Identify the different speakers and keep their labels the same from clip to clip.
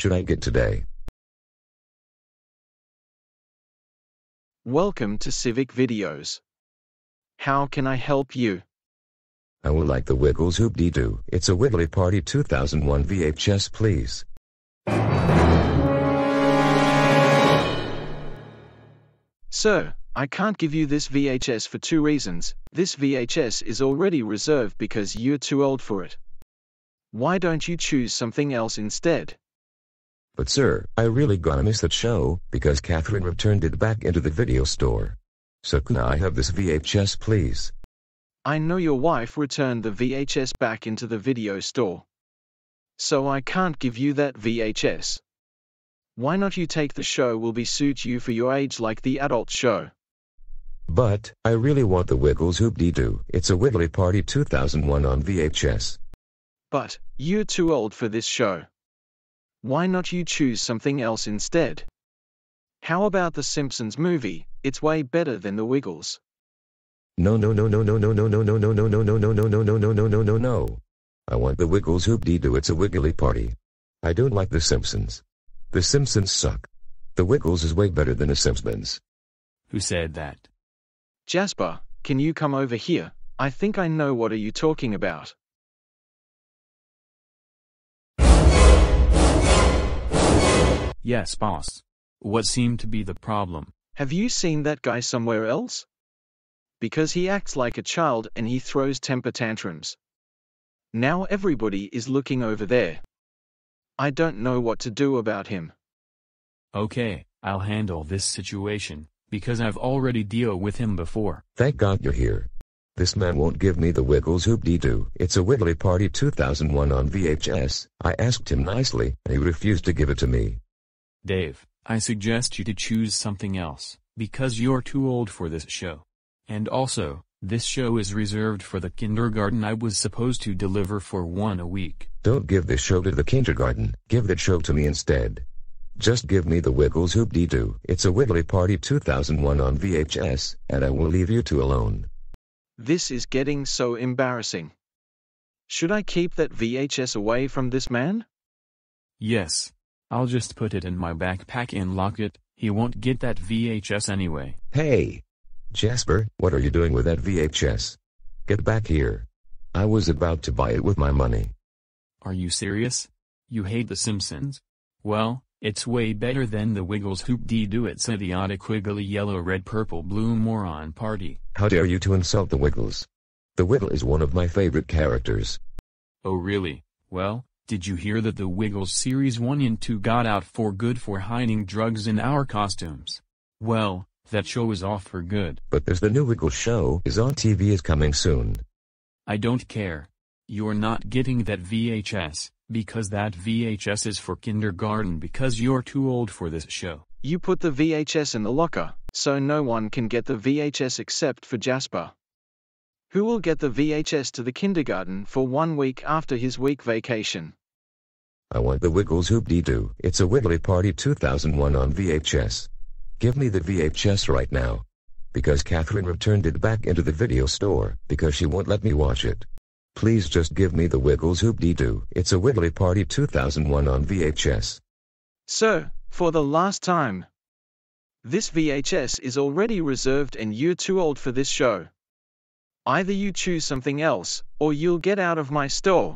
Speaker 1: should I get today?
Speaker 2: Welcome to Civic Videos. How can I help you?
Speaker 1: I would like the Wiggles Hoop-Dee-Doo. It's a Wiggly Party 2001 VHS, please.
Speaker 2: Sir, I can't give you this VHS for two reasons. This VHS is already reserved because you're too old for it. Why don't you choose something else instead?
Speaker 1: But sir, I really gonna miss that show, because Catherine returned it back into the video store. So can I have this VHS, please?
Speaker 2: I know your wife returned the VHS back into the video store. So I can't give you that VHS. Why not you take the show will be suit you for your age like the adult show.
Speaker 1: But, I really want the Wiggles Hoop-Dee-Doo. It's a Wiggly Party 2001 on VHS.
Speaker 2: But, you're too old for this show. Why not you choose something else instead? How about the Simpsons movie? It's way better than the Wiggles.
Speaker 1: No. I want the Wiggles Hoop-Dee-Doo. It's a Wiggly Party. I don't like the Simpsons. The Simpsons suck. The Wiggles is way better than the Simpsons.
Speaker 3: Who said that?
Speaker 2: Jasper, can you come over here? I think I know what are you talking about.
Speaker 3: Yes, boss. What seemed to be the problem?
Speaker 2: Have you seen that guy somewhere else? Because he acts like a child and he throws temper tantrums. Now everybody is looking over there. I don't know what to do about him.
Speaker 3: Okay, I'll handle this situation, because I've already dealt with him before.
Speaker 1: Thank God you're here. This man won't give me the Wiggles Hoop-Dee-Doo. It's a Wiggly Party 2001 on VHS. I asked him nicely, and he refused to give it to me.
Speaker 3: Dave, I suggest you to choose something else, because you're too old for this show. And also, this show is reserved for the kindergarten I was supposed to deliver for 1 a week.
Speaker 1: Don't give this show to the kindergarten. Give that show to me instead. Just give me the Wiggles Hoop-Dee-Doo. It's a Wiggly Party 2001 on VHS, and I will leave you two alone.
Speaker 2: This is getting so embarrassing. Should I keep that VHS away from this man?
Speaker 3: Yes. I'll just put it in my backpack and lock it. He won't get that VHS anyway.
Speaker 1: Hey! Jasper, what are you doing with that VHS? Get back here. I was about to buy it with my money.
Speaker 3: Are you serious? You hate The Simpsons? Well, it's way better than the Wiggles Hoop-Dee-Doo. It's idiotic wiggly yellow red purple blue moron party.
Speaker 1: How dare you to insult the Wiggles? The Wiggle is one of my favorite characters.
Speaker 3: Oh really? Well, did you hear that the Wiggles Series 1 and 2 got out for good for hiding drugs in our costumes? Well, that show is off for good.
Speaker 1: But there's the new Wiggles show is on TV is coming soon.
Speaker 3: I don't care. You're not getting that VHS, because that VHS is for kindergarten because you're too old for this show.
Speaker 2: You put the VHS in the locker, so no one can get the VHS except for Jasper. Who will get the VHS to the kindergarten for 1 week after his week vacation?
Speaker 1: I want the Wiggles Hoop-Dee-Doo. It's a Wiggly Party 2001 on VHS. Give me the VHS right now. Because Catherine returned it back into the video store, because she won't let me watch it. Please just give me the Wiggles Hoop-Dee-Doo. It's a Wiggly Party 2001 on VHS.
Speaker 2: Sir, for the last time. This VHS is already reserved and you're too old for this show. Either you choose something else, or you'll get out of my store.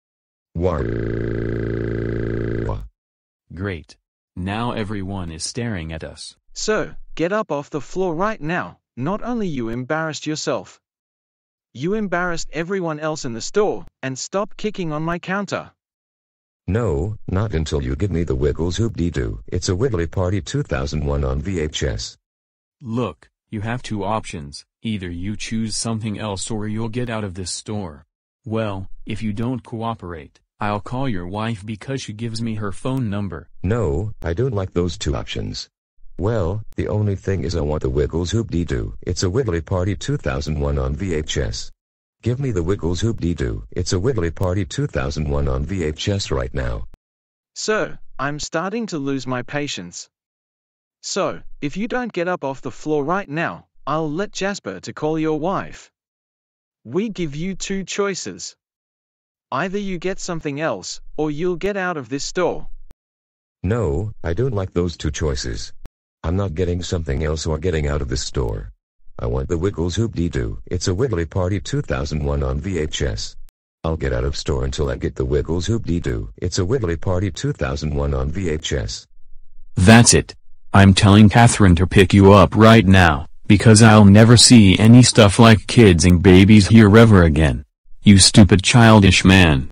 Speaker 3: Great. Now everyone is staring at us.
Speaker 2: Sir, get up off the floor right now. Not only you embarrassed yourself, you embarrassed everyone else in the store, and stop kicking on my counter.
Speaker 1: No, not until you give me the Wiggles Hoop-Dee-Doo. It's a Wiggly Party 2001 on VHS.
Speaker 3: Look, you have two options. Either you choose something else or you'll get out of this store. Well, if you don't cooperate, I'll call your wife because she gives me her phone number.
Speaker 1: No, I don't like those two options. Well, the only thing is I want the Wiggles Hoop-Dee-Doo. It's a Wiggly Party 2001 on VHS. Give me the Wiggles Hoop-Dee-Doo. It's a Wiggly Party 2001 on VHS right now.
Speaker 2: Sir, I'm starting to lose my patience. So, if you don't get up off the floor right now, I'll let Jasper to call your wife. We give you two choices. Either you get something else, or you'll get out of this store.
Speaker 1: No, I don't like those two choices. I'm not getting something else or getting out of this store. I want the Wiggles Hoop-Dee-Doo. It's a Wiggly Party 2001 on VHS. I'll get out of store until I get the Wiggles Hoop-Dee-Doo. It's a Wiggly Party 2001 on VHS.
Speaker 3: That's it. I'm telling Catherine to pick you up right now, because I'll never see any stuff like kids and babies here ever again. You stupid childish man.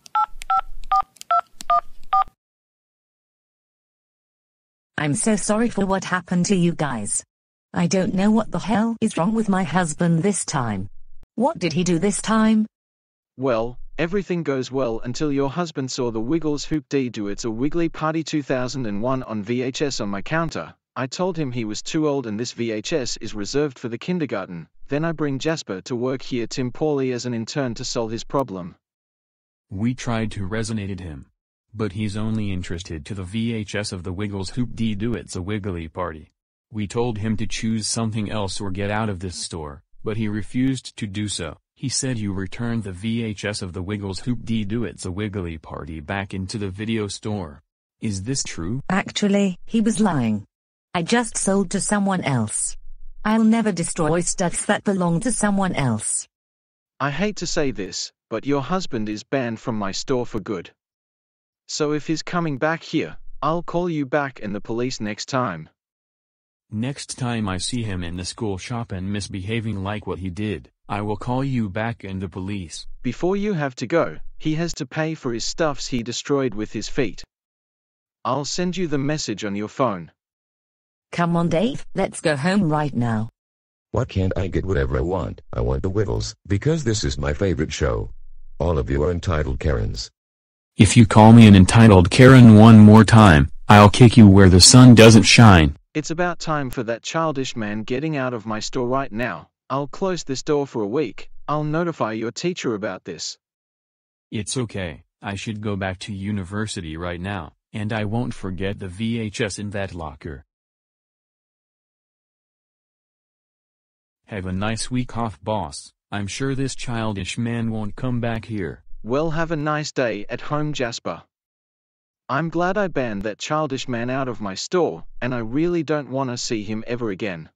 Speaker 4: I'm so sorry for what happened to you guys. I don't know what the hell is wrong with my husband this time. What did he do this time?
Speaker 2: Well, everything goes well until your husband saw the Wiggles Hoop-Dee-Doo. It's a Wiggly Party 2001 on VHS on my counter. I told him he was too old and this VHS is reserved for the kindergarten. Then I bring Jasper to work here, Tim Pauly, as an intern to solve his problem.
Speaker 3: We tried to resonate him. But he's only interested to the VHS of the Wiggles Hoop-Dee-Doo. It's a Wiggly Party. We told him to choose something else or get out of this store, but he refused to do so. He said you returned the VHS of the Wiggles Hoop-Dee-Doo. It's a Wiggly Party back into the video store. Is this true?
Speaker 4: Actually, he was lying. I just sold to someone else. I'll never destroy stuff that belong to someone else.
Speaker 2: I hate to say this, but your husband is banned from my store for good. So if he's coming back here, I'll call you back and the police next time.
Speaker 3: Next time I see him in the school shop and misbehaving like what he did, I will call you back and the police.
Speaker 2: Before you have to go, he has to pay for his stuffs he destroyed with his feet. I'll send you the message on your phone.
Speaker 4: Come on, Dave, let's go home right now.
Speaker 1: Why can't I get whatever I want? I want the Wiggles, because this is my favorite show. All of you are entitled Karens.
Speaker 3: If you call me an entitled Karen one more time, I'll kick you where the sun doesn't shine.
Speaker 2: It's about time for that childish man getting out of my store right now. I'll close this door for a week. I'll notify your teacher about this.
Speaker 3: It's okay, I should go back to university right now, and I won't forget the VHS in that locker. Have a nice week off, boss. I'm sure this childish man won't come back here.
Speaker 2: Well, have a nice day at home, Jasper. I'm glad I banned that childish man out of my store, and I really don't want to see him ever again.